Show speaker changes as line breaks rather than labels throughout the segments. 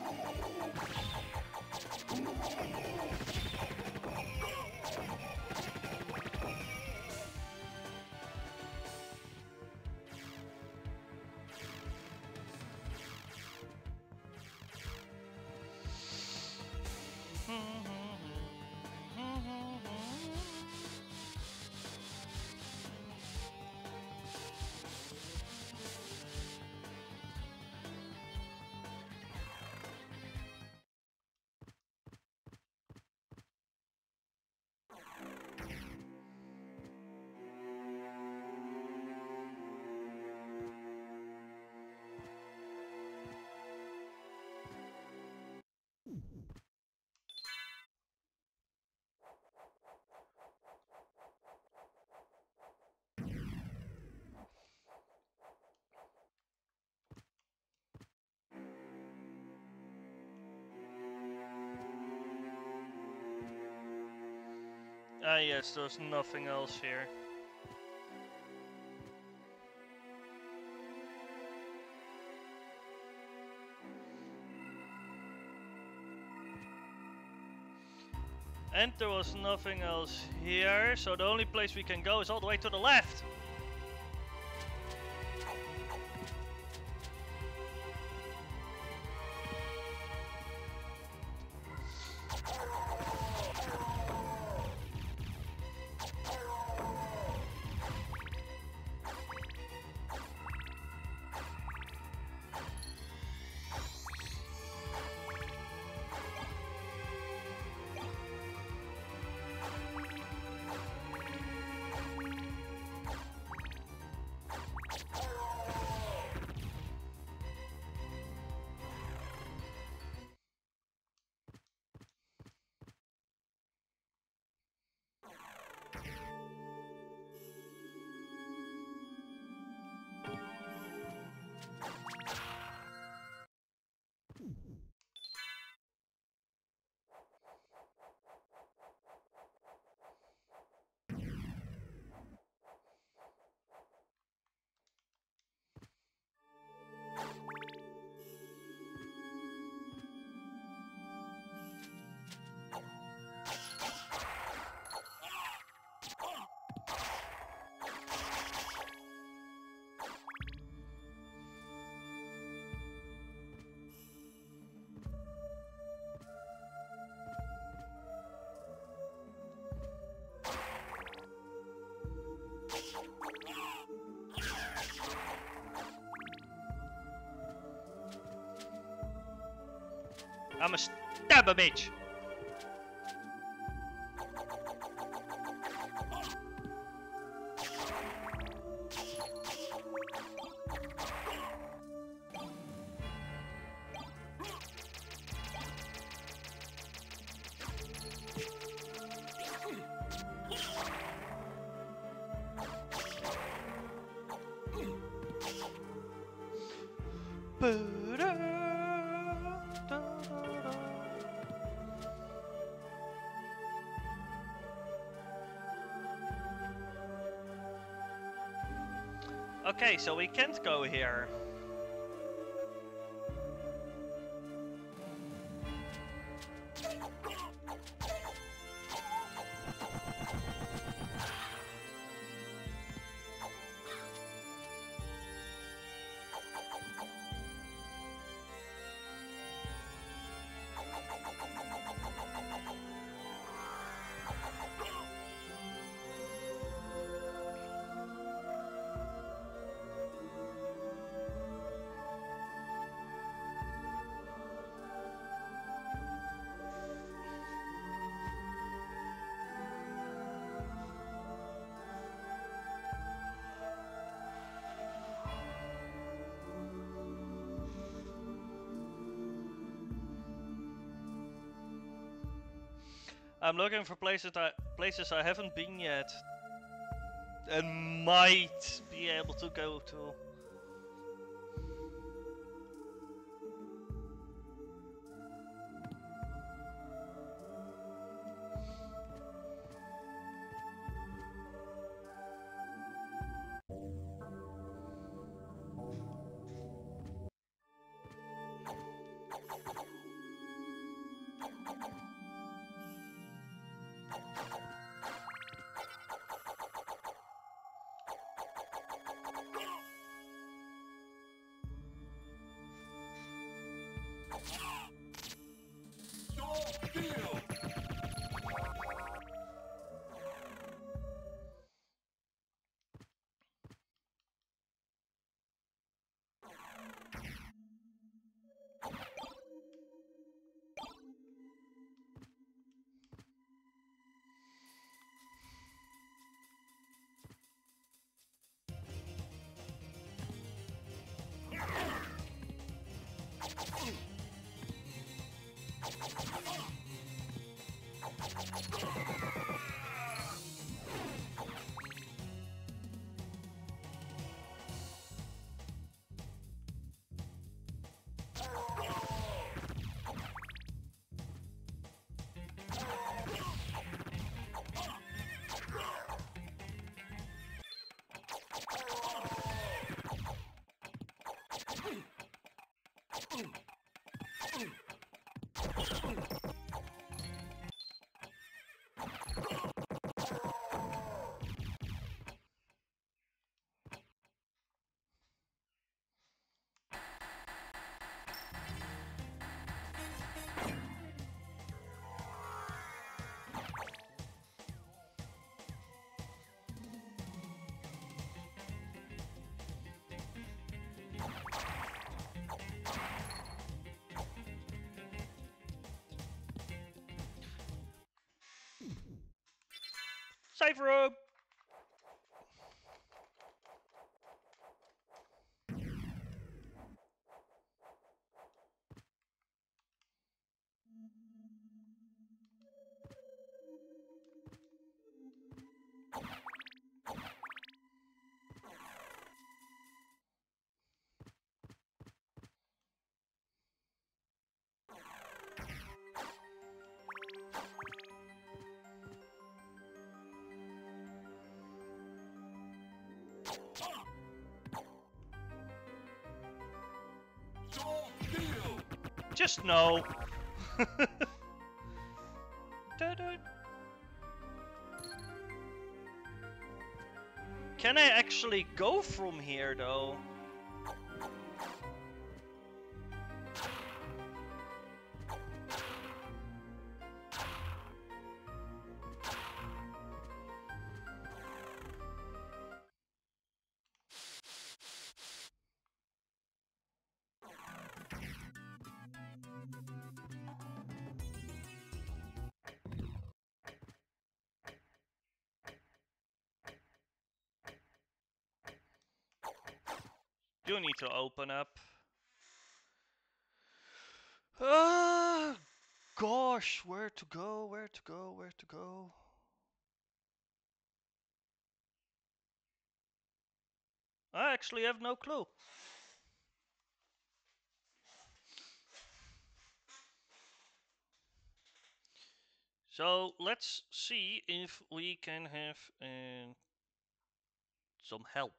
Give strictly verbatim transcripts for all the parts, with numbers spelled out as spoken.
Ah yes, there's nothing else here. And there was nothing else here, so the only place we can go is all the way to the left. I'm a stab a bitch. Okay, so we can't go here. I'm looking for places that places I haven't been yet, and might be able to go to. Save room! Just no. Can I actually go from here though? You need to open up. Ah, gosh, where to go, where to go, where to go? I actually have no clue. So let's see if we can have uh, some help.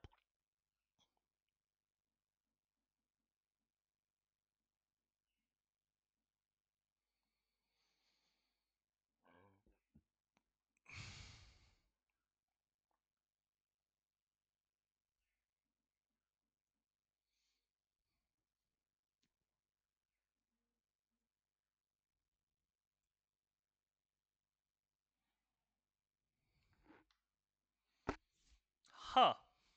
Huh.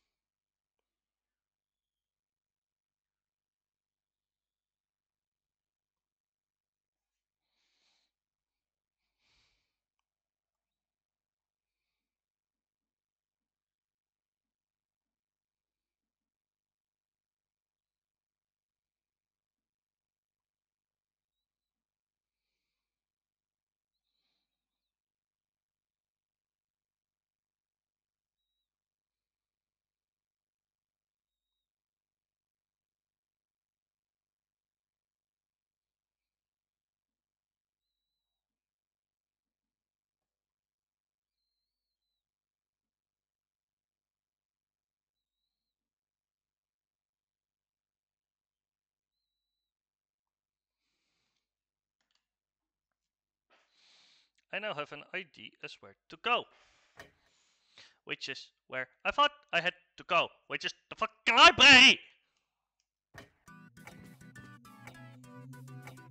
I now have an idea as where to go. Which is where I thought I had to go. Which is the fucking library!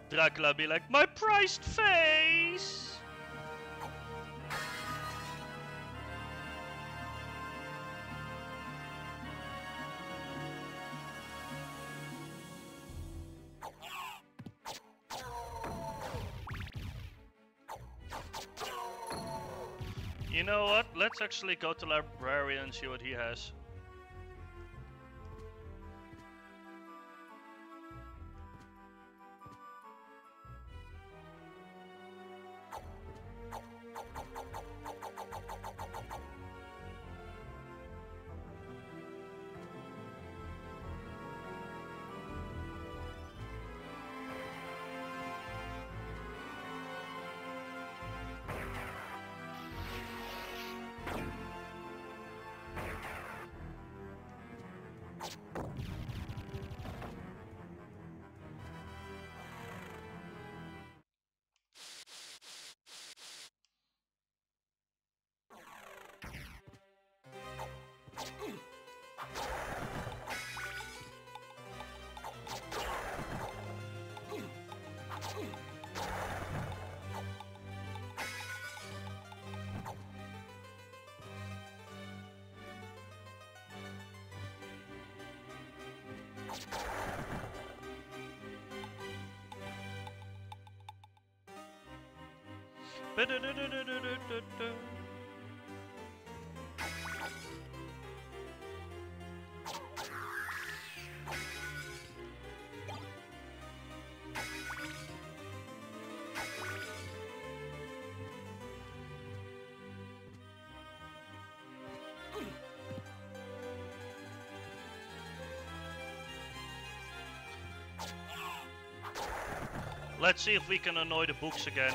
Dracula be like, my prized face! You know what? Let's actually go to librarian and see what he has. Let's see if we can annoy the books again.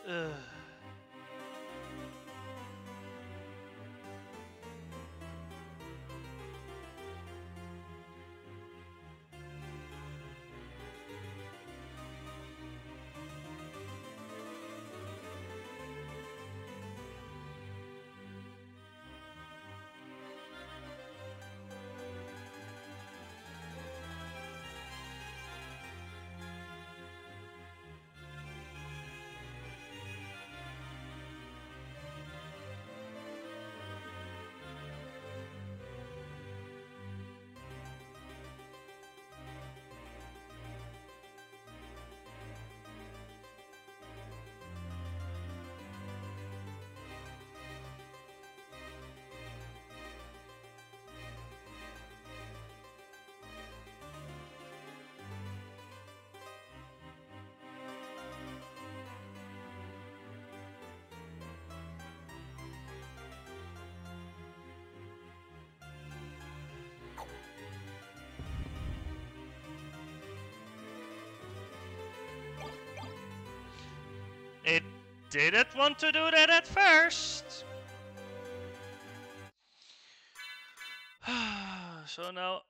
Ugh. It didn't want to do that at first. So now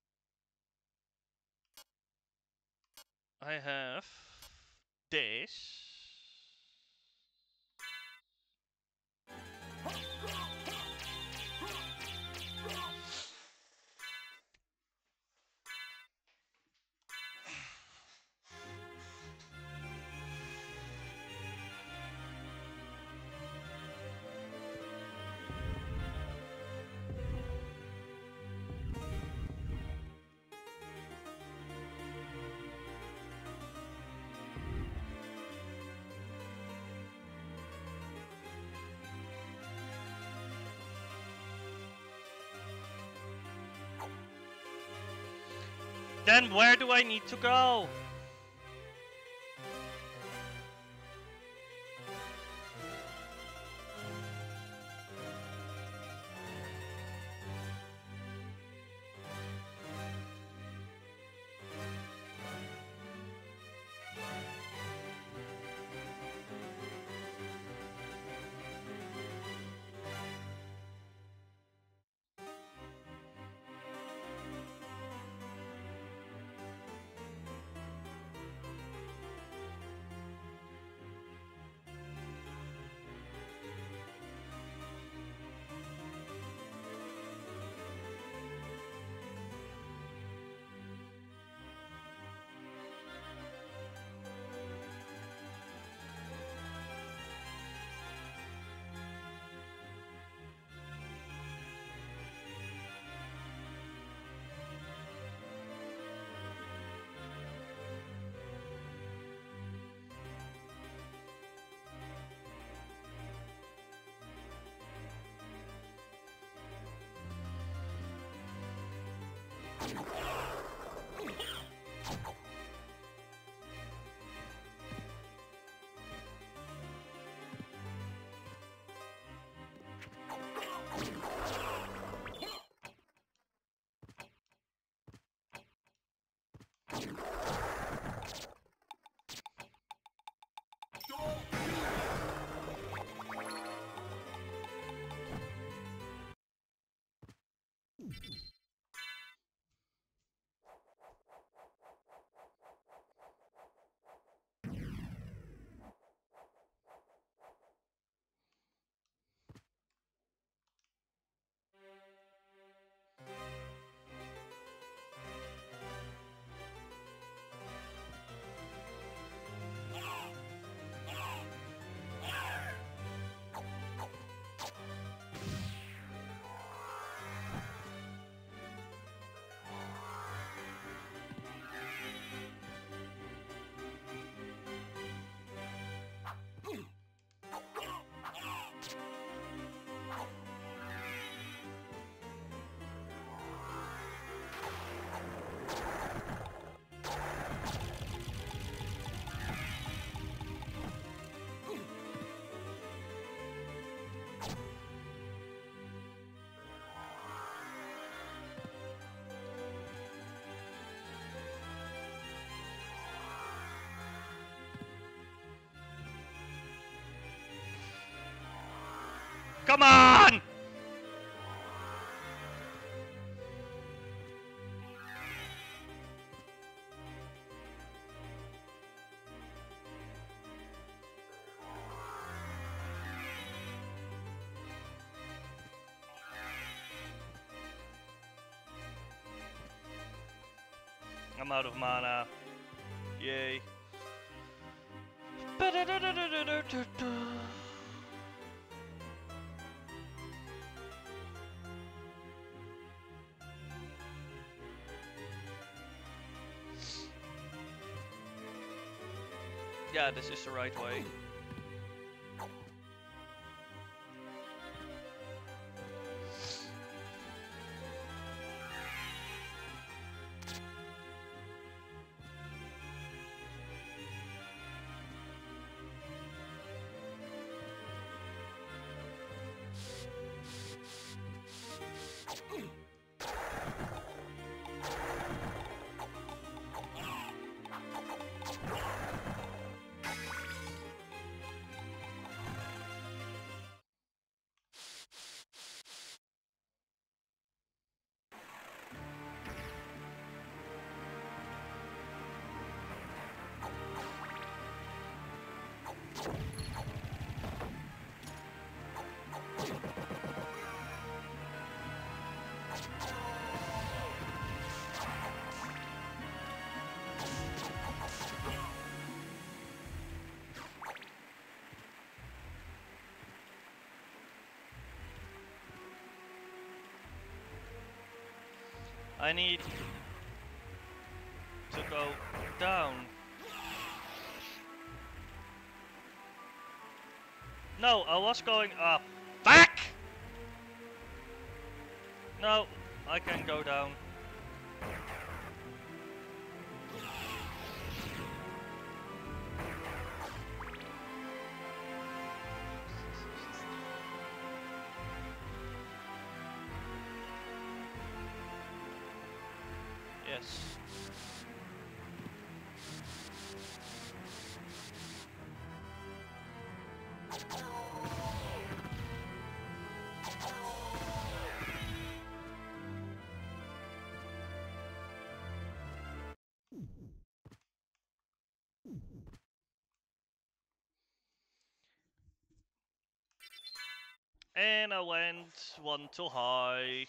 I have this. Then where do I need to go? Come on! I'm out of mana. Yay. Yeah, this is the right way. I need to go down. No, I was going up. Back! No, I can go down. Yes. And I went one too high.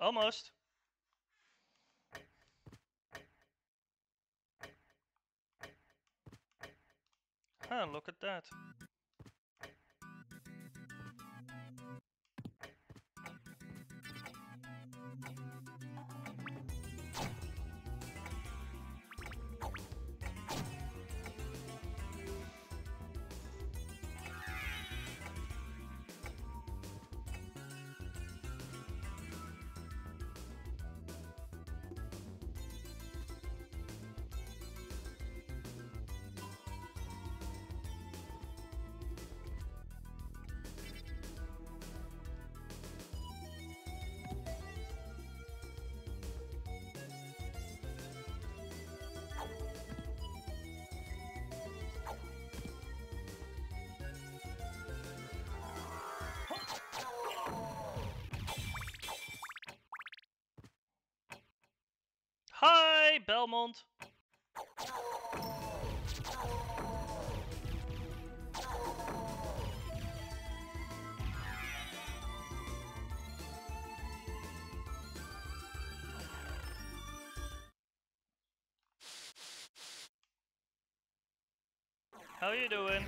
Almost. Huh, look at that. Hi, Belmont. How you doing?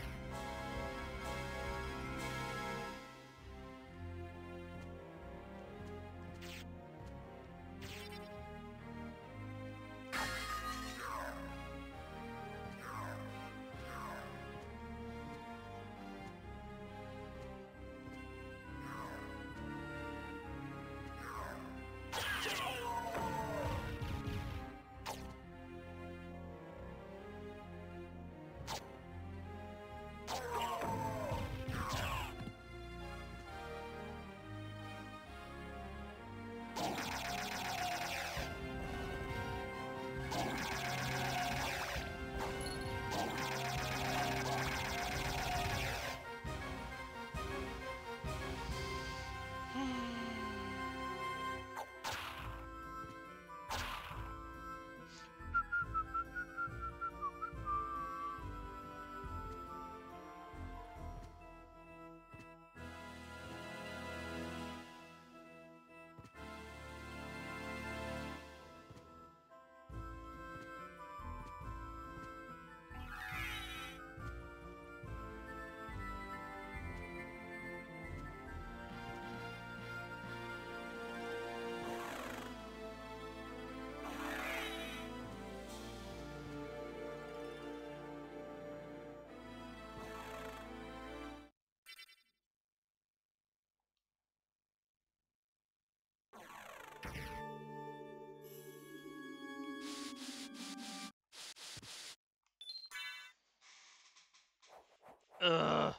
Ugh.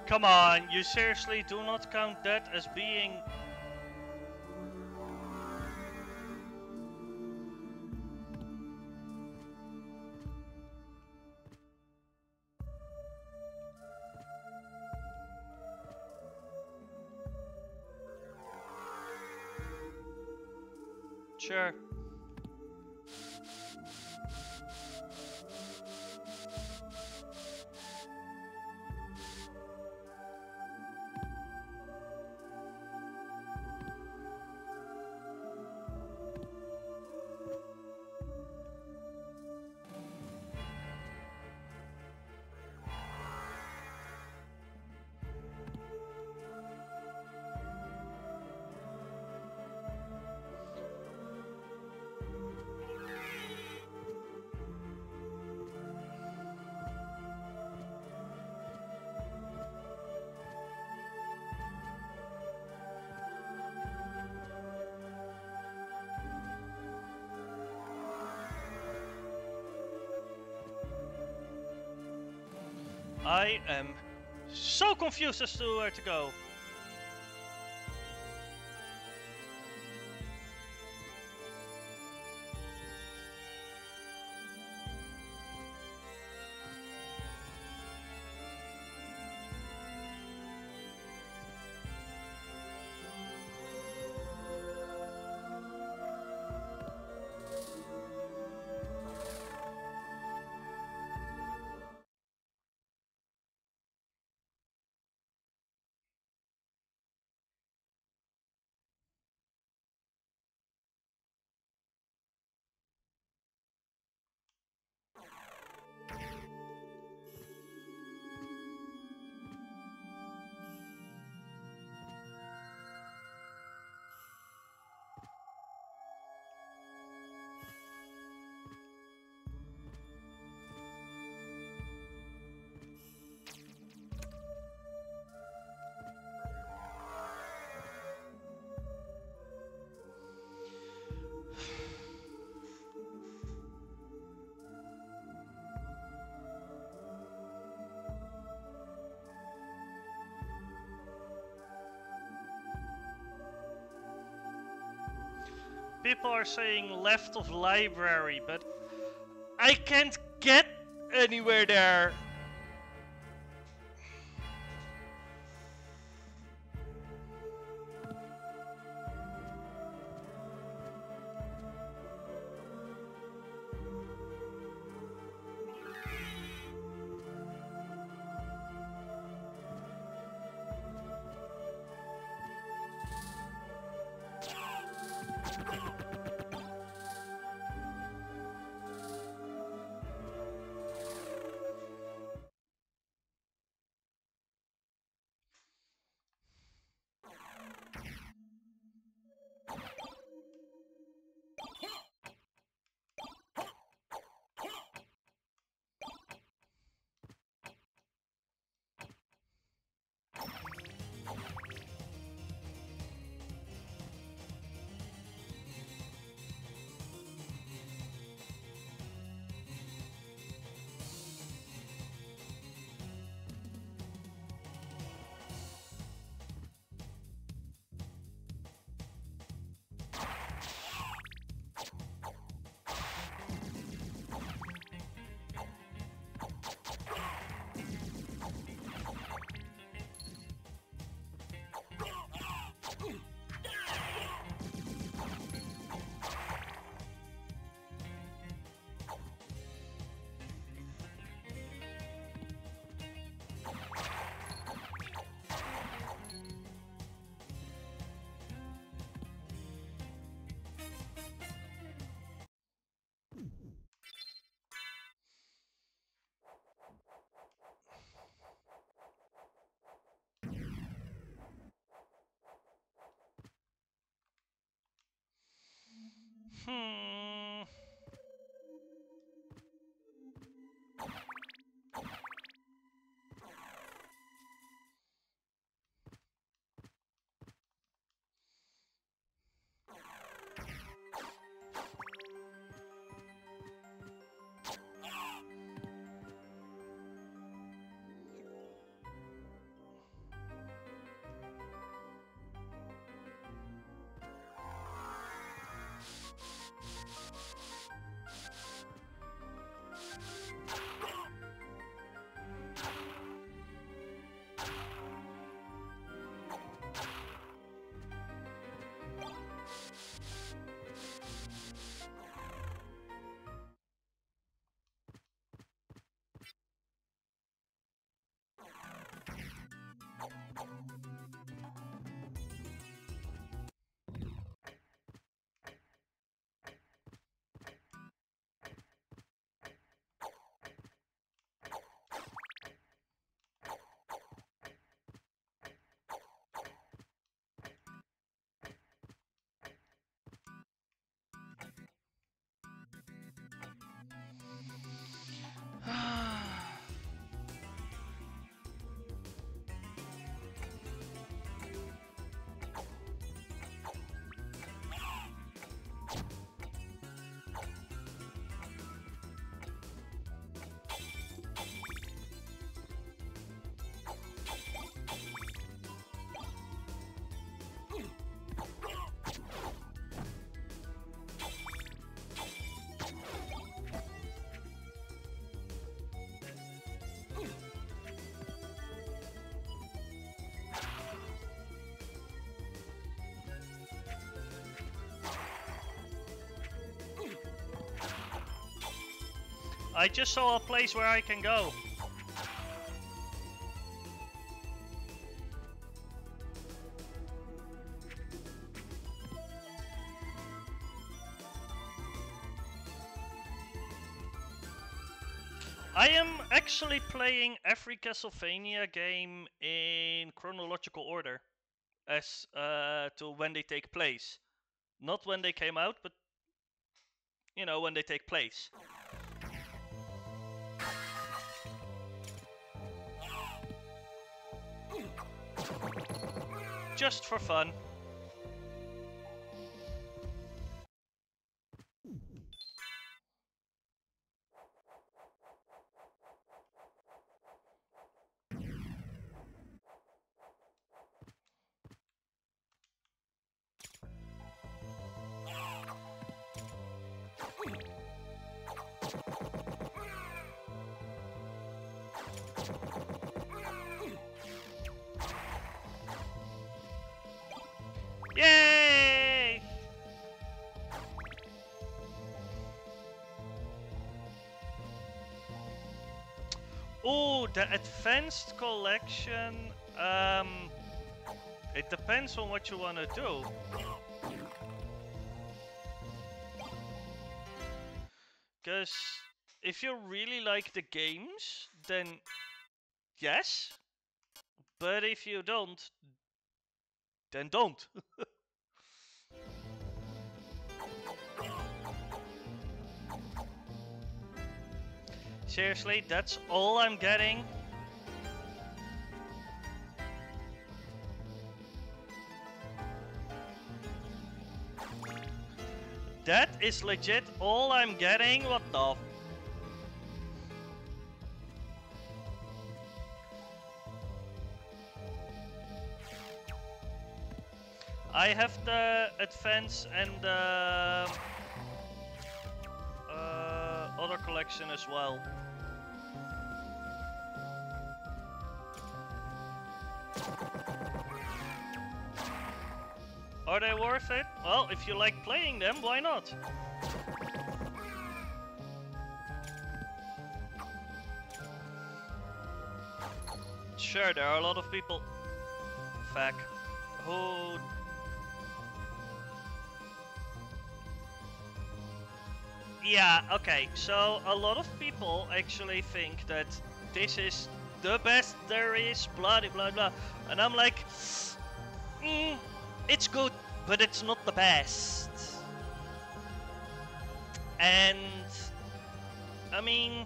Come on, you seriously do not count that as being... Sure. I am so confused as to where to go. People are saying left of library, but I can't get anywhere there. Hmm. I just saw a place where I can go. I am actually playing every Castlevania game in chronological order, as uh, to when they take place. Not when they came out, but, you know, when they take place. Just for fun. Yay! Oh, the advanced collection. Um, it depends on what you want to do. Because if you really like the games, then yes. But if you don't, then don't. Seriously, that's all I'm getting? That is legit all I'm getting? What the? I have the advance and the uh, other collection as well. Are they worth it? Well, if you like playing them, why not? Sure, there are a lot of people, fuck, who yeah, okay, so a lot of people actually think that this is the best there is, blah blah blah, and I'm like, mm, it's good, but it's not the best. And I mean,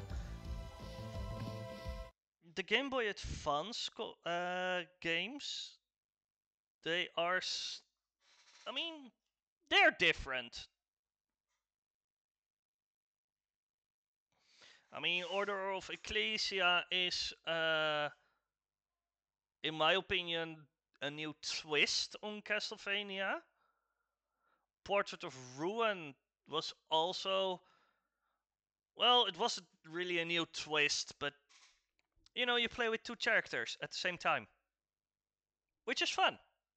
the Game Boy Advance uh, games, they are, s I mean, they're different. I mean, Order of Ecclesia is, uh, in my opinion, a new twist on Castlevania. Portrait of Ruin was also, well, it wasn't really a new twist, but, you know, you play with two characters at the same time, which is fun.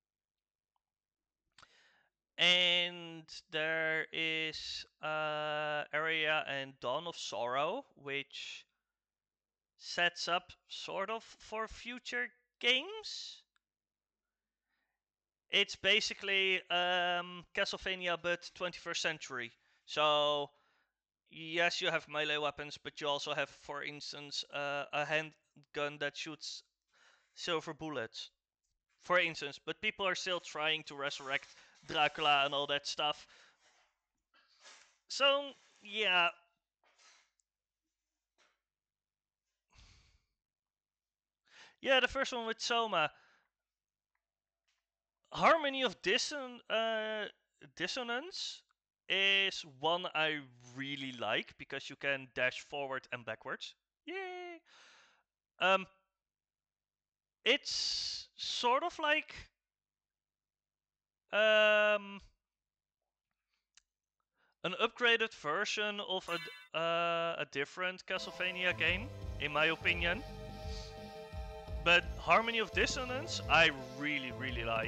And there is uh, Area and Dawn of Sorrow, which sets up sort of for future games. It's basically um, Castlevania, but twenty-first century. So, yes, you have melee weapons, but you also have, for instance, uh, a handgun that shoots silver bullets. For instance, but people are still trying to resurrect Dracula and all that stuff. So, yeah. Yeah, the first one with Soma. Harmony of Disson uh, Dissonance is one I really like because you can dash forward and backwards. Yay! Um, it's sort of like um, an upgraded version of a, uh, a different Castlevania game, in my opinion. But Harmony of Dissonance, I really, really like.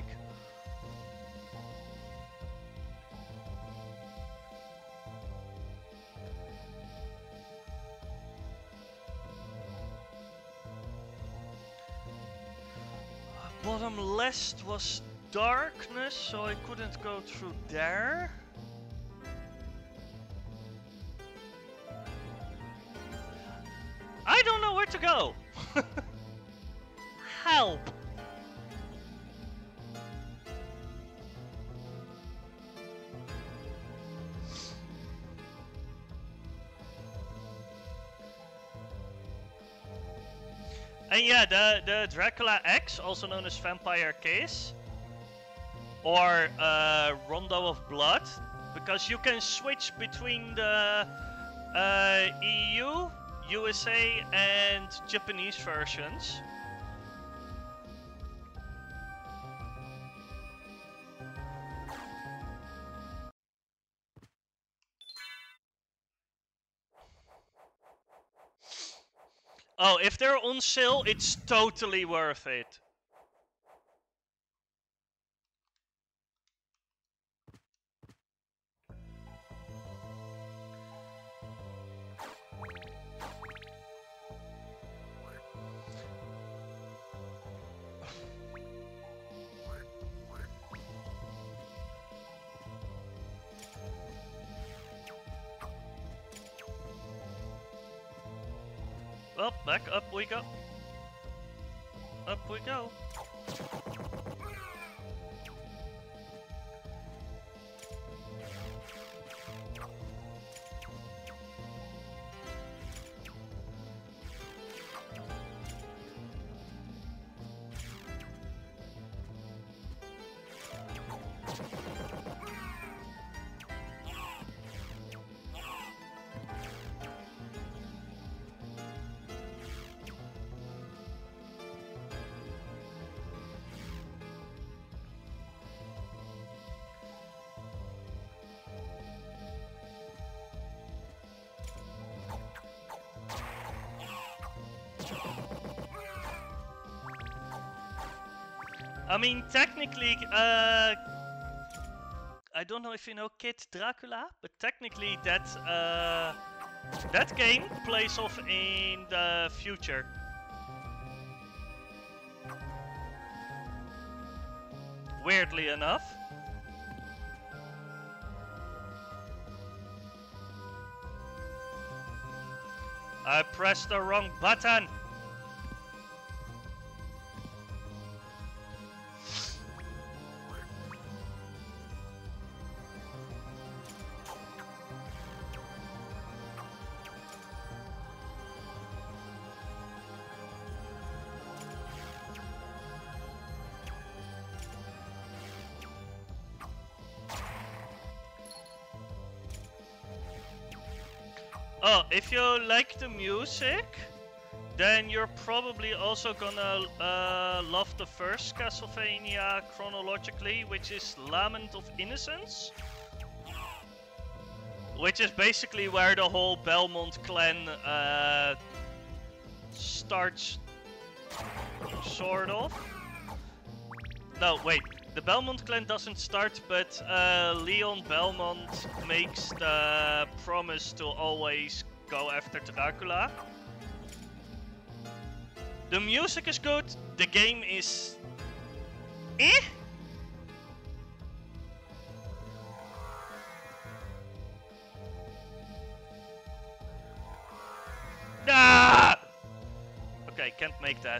bottom left was darkness, so I couldn't go through there. I don't know where to go. Help. And yeah, the, the Dracula X, also known as Vampire Kiss, or uh, Rondo of Blood, because you can switch between the uh, E U, U S A and Japanese versions. Oh, if they're on sale, it's totally worth it. Well, back up we go. Up we go. I mean, technically, uh, I don't know if you know Kid Dracula, but technically that uh, that game plays off in the future. Weirdly enough. I pressed the wrong button. Oh, if you like the music, then you're probably also gonna uh, love the first Castlevania chronologically, which is Lament of Innocence. Which is basically where the whole Belmont clan uh, starts, sort of. No, wait. The Belmont clan doesn't start, but uh, Leon Belmont makes the promise to always go after Dracula. The music is good, the game is... eh? Ah! Okay, can't make that.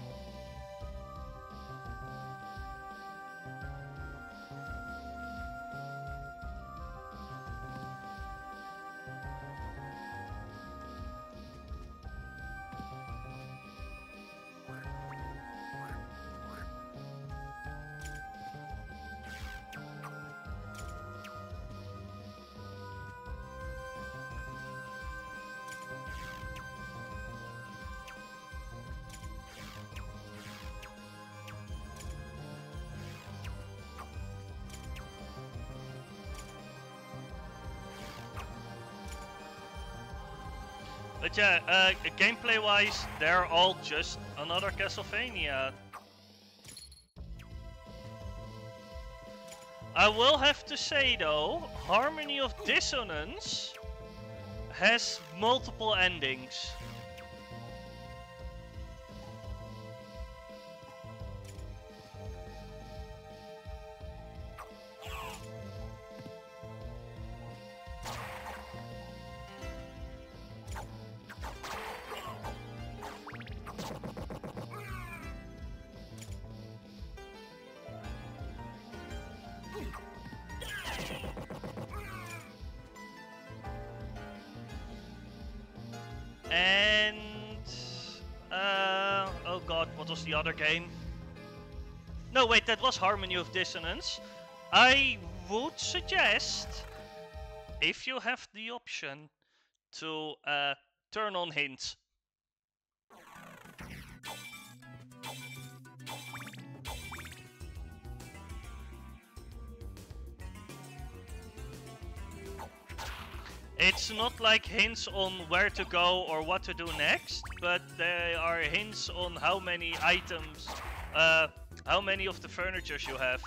But yeah, uh, gameplay-wise, they're all just another Castlevania. I will have to say though, Harmony of Dissonance has multiple endings. And uh, oh god, what was the other game? No, wait, that was Harmony of Dissonance. I would suggest, if you have the option, to uh, turn on hints. It's not like hints on where to go or what to do next, but they are hints on how many items, uh, how many of the furnitures you have.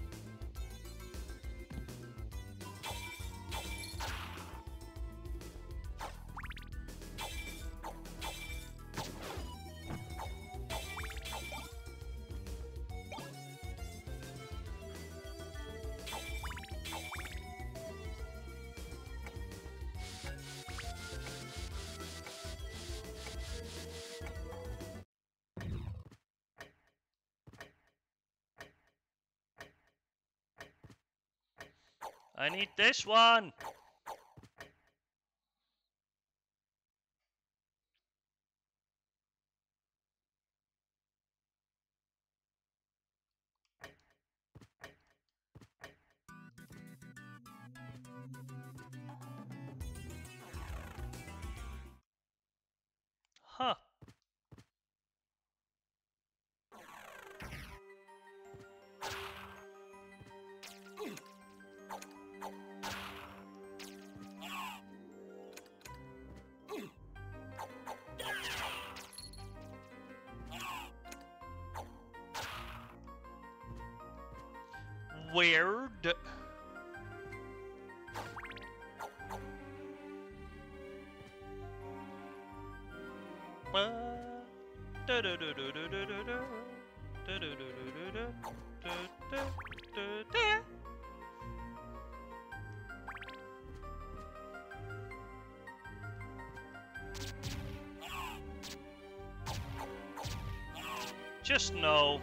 I need this one! Huh. Weird. Just no.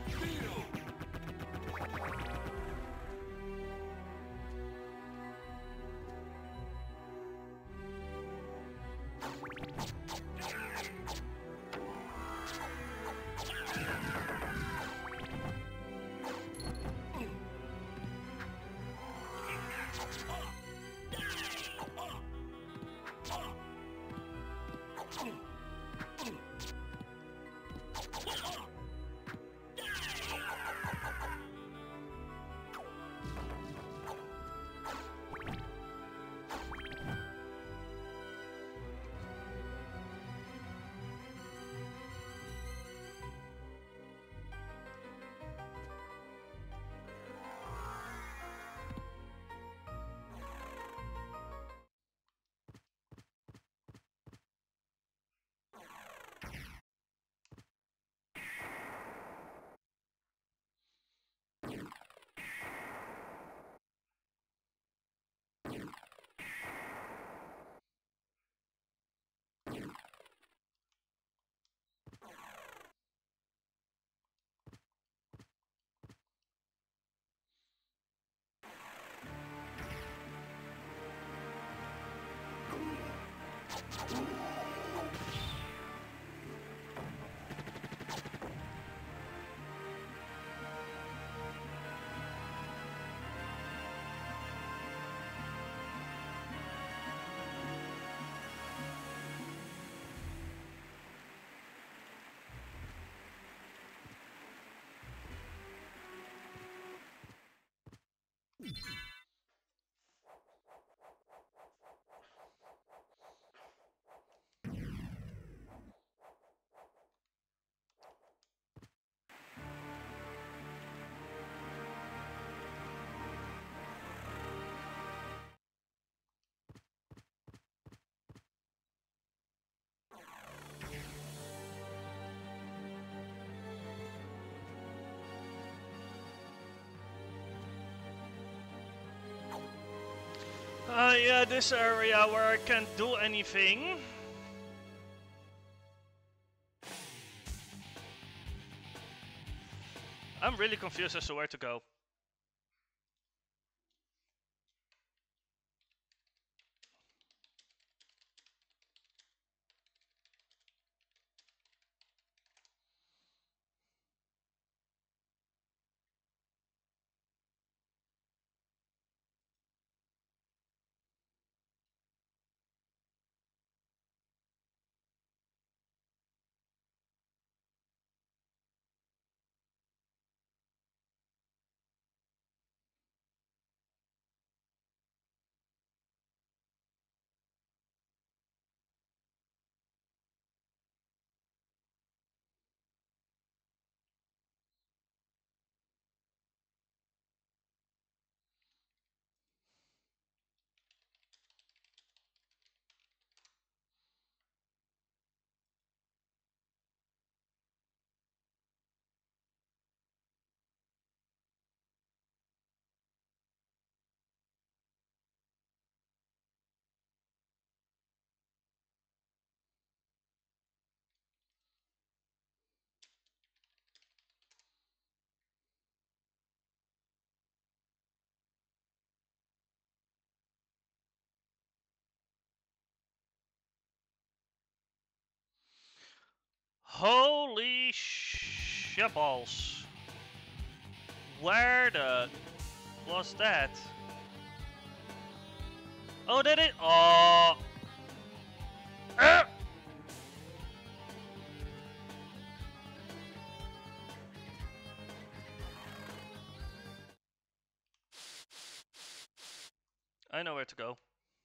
Uh, yeah, this area where I can't do anything. I'm really confused as to where to go. Holy shitballs. Where the was that? Oh, did it? Oh. Ah! I know where to go.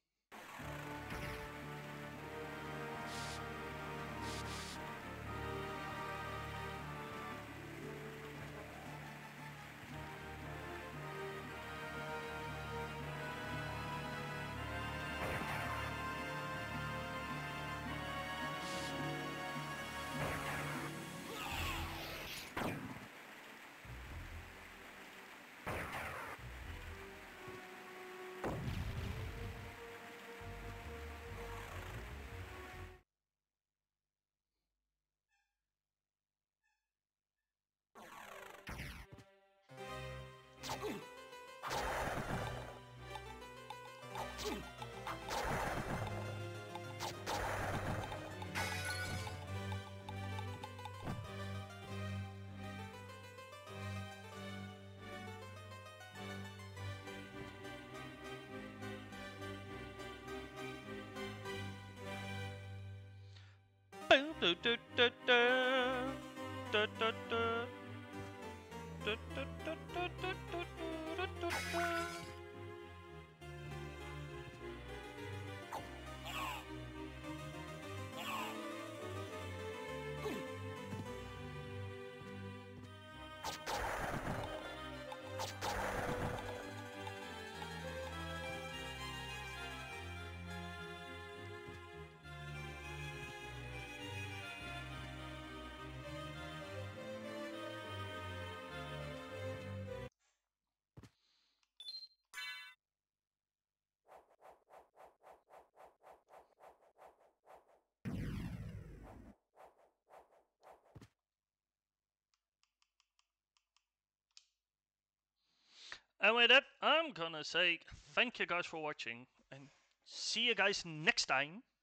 And with that, I'm gonna say thank you guys for watching and see you guys next time.